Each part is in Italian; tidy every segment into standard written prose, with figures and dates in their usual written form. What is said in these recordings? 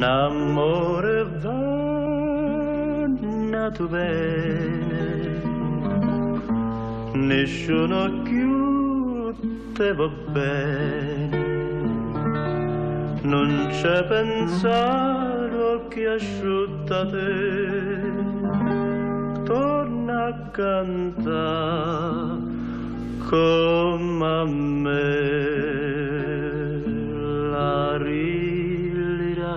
L'amore va nato bene, nessuno più te va bene, non c'è pensiero che asciutta te, torna a cantare come a me. La rilirà,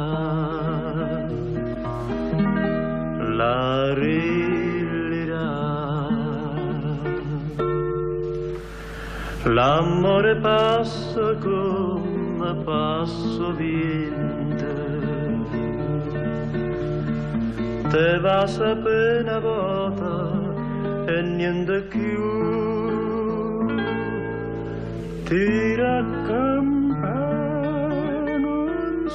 la rilirà. L'amore passa come passa vento, te va sapere una volta e niente più, ti raccampa non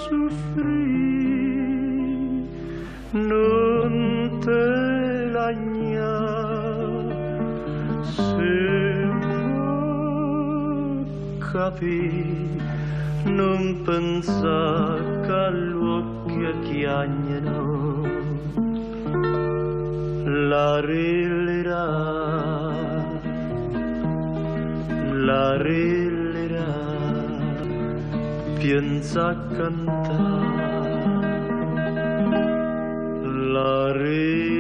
soffrì, non te lagna, se vuoi capire, non pensare che all'occhio chiagnano, la rilirà, la rilirà, pensa a cantare, la rilirà.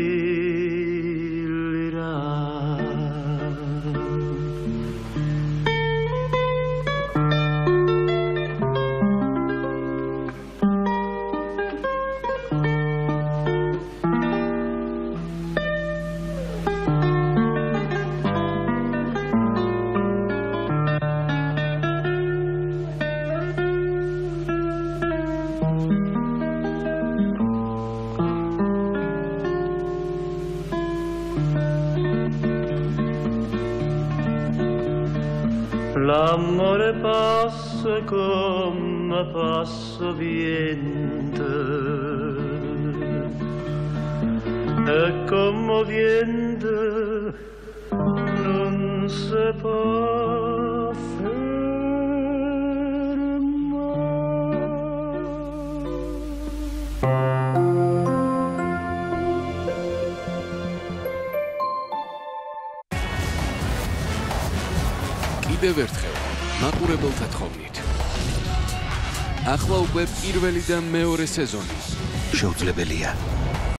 L'amore passa come passa vento, e come vento non si può კიდევ ერთხელ მაყურებელთა თხოვნით. ახლა უკვე პირველი და მეორე სეზონი შეუძლებელია